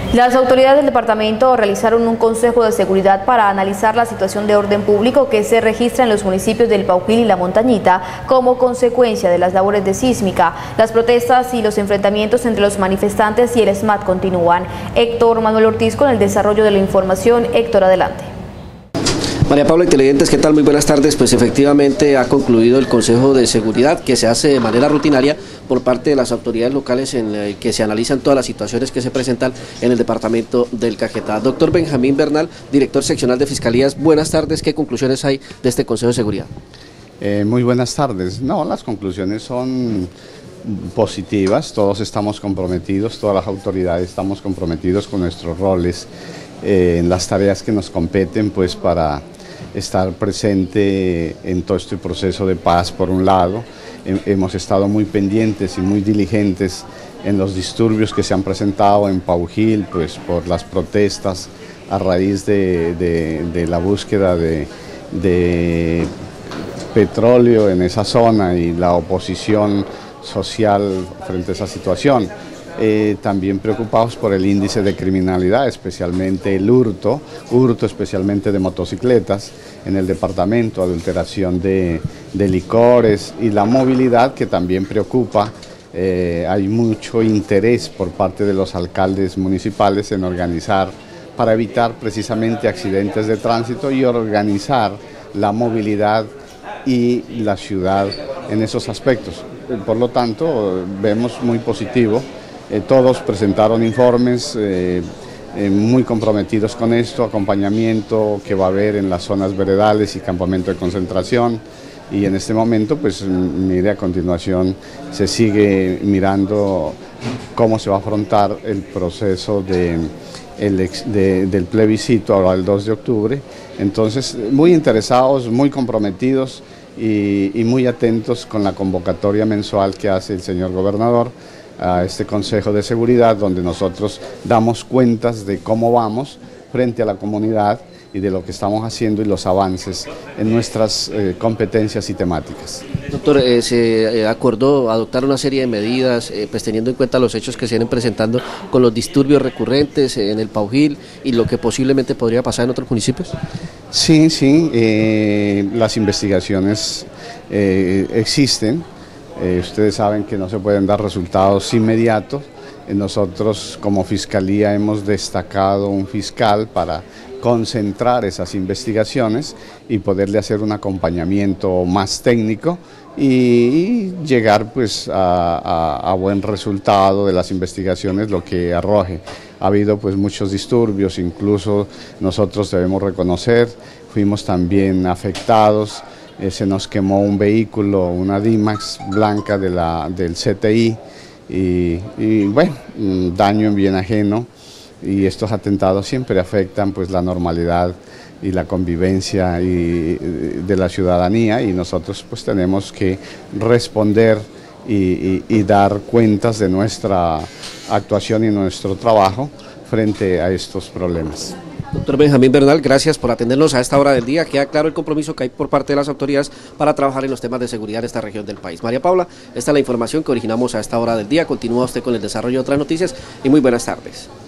Las autoridades del departamento realizaron un consejo de seguridad para analizar la situación de orden público que se registra en los municipios del Pauquil y La Montañita como consecuencia de las labores de sísmica. Las protestas y los enfrentamientos entre los manifestantes y el SMAT continúan. Héctor Manuel Ortiz con el desarrollo de la información. Héctor, adelante. María Paula y televidentes, ¿qué tal? Muy buenas tardes. Pues efectivamente ha concluido el Consejo de Seguridad que se hace de manera rutinaria por parte de las autoridades locales en el que se analizan todas las situaciones que se presentan en el departamento del Caquetá. Doctor Benjamín Bernal, director seccional de Fiscalías, buenas tardes. ¿Qué conclusiones hay de este Consejo de Seguridad? Muy buenas tardes. No, las conclusiones son positivas, todos estamos comprometidos, todas las autoridades estamos comprometidos con nuestros roles en las tareas que nos competen, pues para estar presente en todo este proceso de paz. Por un lado, hemos estado muy pendientes y muy diligentes en los disturbios que se han presentado en Pauquil, pues por las protestas a raíz de la búsqueda de petróleo en esa zona y la oposición social frente a esa situación. También preocupados por el índice de criminalidad, especialmente el hurto especialmente de motocicletas en el departamento, adulteración de licores y la movilidad, que también preocupa. Hay mucho interés por parte de los alcaldes municipales en organizar para evitar precisamente accidentes de tránsito y organizar la movilidad y la ciudad en esos aspectos. Por lo tanto, vemos muy positivo. Todos presentaron informes muy comprometidos con esto, acompañamiento que va a haber en las zonas veredales y campamento de concentración, y en este momento, pues mire, a continuación se sigue mirando cómo se va a afrontar el proceso del plebiscito ahora el 2 de octubre, entonces muy interesados, muy comprometidos y muy atentos con la convocatoria mensual que hace el señor gobernador a este Consejo de Seguridad, donde nosotros damos cuentas de cómo vamos frente a la comunidad y de lo que estamos haciendo y los avances en nuestras competencias y temáticas. Doctor, se acordó adoptar una serie de medidas, pues teniendo en cuenta los hechos que se vienen presentando con los disturbios recurrentes en el Pauquil y lo que posiblemente podría pasar en otros municipios. Sí, las investigaciones existen. Ustedes saben que no se pueden dar resultados inmediatos. Nosotros como Fiscalía hemos destacado un fiscal para concentrar esas investigaciones y poderle hacer un acompañamiento más técnico y llegar pues a buen resultado de las investigaciones, lo que arroje. Ha habido pues muchos disturbios, incluso nosotros debemos reconocer, fuimos también afectados. Se nos quemó un vehículo, una D-Max blanca del CTI y bueno, daño en bien ajeno, y estos atentados siempre afectan pues la normalidad y la convivencia de la ciudadanía, y nosotros pues tenemos que responder y dar cuentas de nuestra actuación y nuestro trabajo frente a estos problemas. Doctor Benjamín Bernal, gracias por atendernos a esta hora del día. Queda claro el compromiso que hay por parte de las autoridades para trabajar en los temas de seguridad de esta región del país. María Paula, esta es la información que originamos a esta hora del día. Continúa usted con el desarrollo de otras noticias y muy buenas tardes.